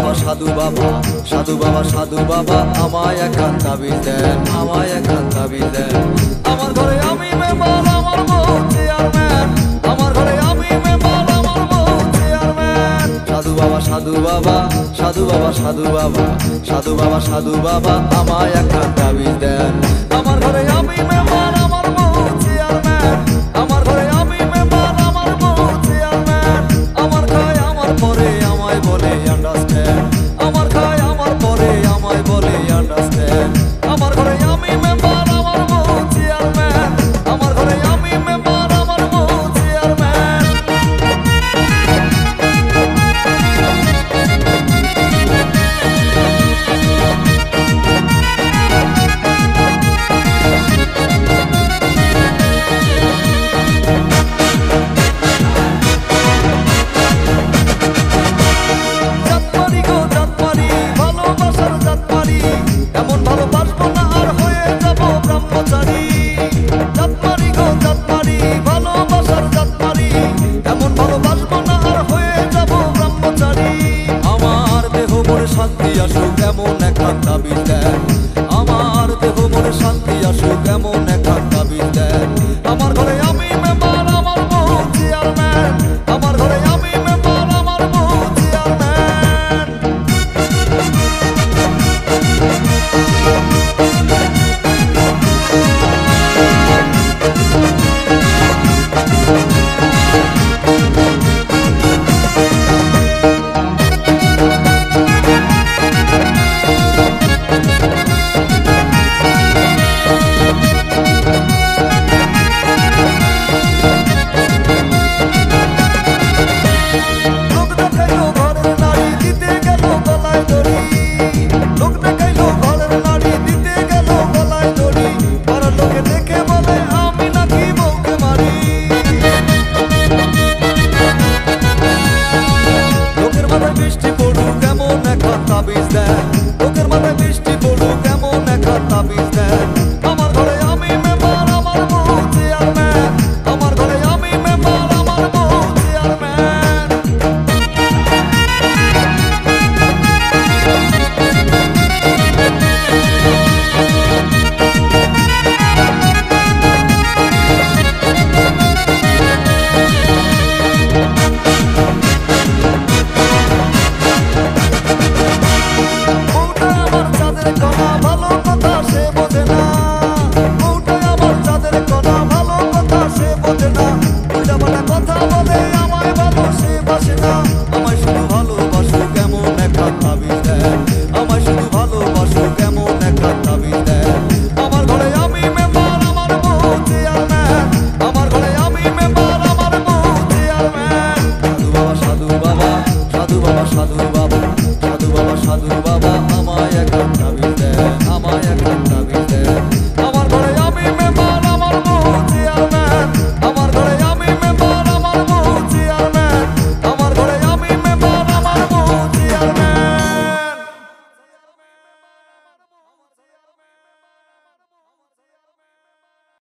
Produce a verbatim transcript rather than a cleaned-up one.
বাবা সাধু বাবা সাধু বাবা সাধু বাবা আমায় একখান তাবিজ দেন আমায় একখান তাবিজ দেন আমার ঘরে আমি মেম্বার আমার বউ চেয়ারম্যান আমার ঘরে আমি মেম্বার আমার বউ চেয়ারম্যান সাধু বাবা সাধু বাবা সাধু বাবা সাধু বাবা সাধু বাবা সাধু বাবা আমায় একখান তাবিজ দেন আমার ঘরে আমি মেম্বার আমার বউ চেয়ারম্যান আমার ঘরে আমি মেম্বার আমার বউ চেয়ারম্যান আমার খায় আমার পরে আমায় বলে আন্ডারস্ট্যান্ড আমার খায় আমার পরে আমায় বলে আন্ডারস্ট্যান্ড আমার ঘরে আমি মেম্বার আমার বউ চেয়ারম্যান আমার ঘরে আমি মেম্বার আমার বউ চেয়ারম্যান এমন ভালোবাসবো না আর হয়ে যাব ব্রহ্মচারী জাতমারি গো জাতমারি ভালোবাসার জাতমারি এমন ভালোবাসবো না আর হয়ে যাব ব্রহ্মচারী আমার দেহ মনে শান্তি আসুক এমন একখান তাবিজ দেন আমার দেহ মনে শান্তি আসুক এমন একখান তাবিজ দেন আমার ঘরে আমি মেম্বার আমার বউ চেয়ারম্যান আমার ঘরে আমি মেম্বার আমার বউ চেয়ারম্যান বৃষ্টি পড়ুক এমন একখান তাবিজ দেন